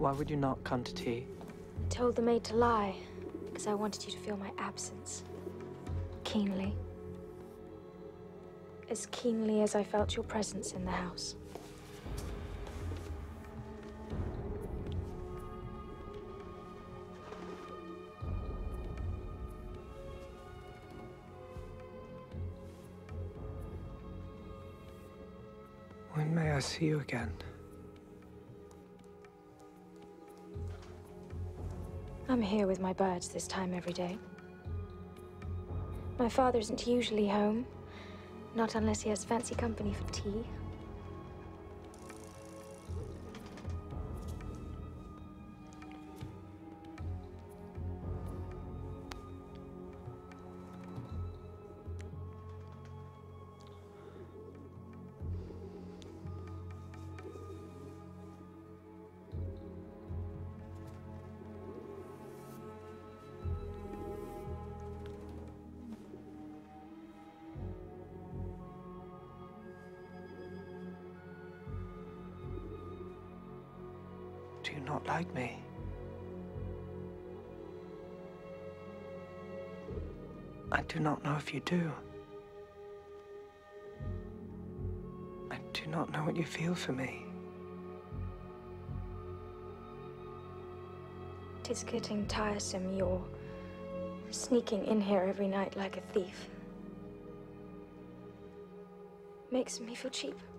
Why would you not come to tea? I told the maid to lie, because I wanted you to feel my absence. Keenly. As keenly as I felt your presence in the house. When may I see you again? I'm here with my birds this time every day. My father isn't usually home, not unless he has fancy company for tea. Do you not like me? I do not know if you do. I do not know what you feel for me. It is getting tiresome, you're sneaking in here every night like a thief. Makes me feel cheap.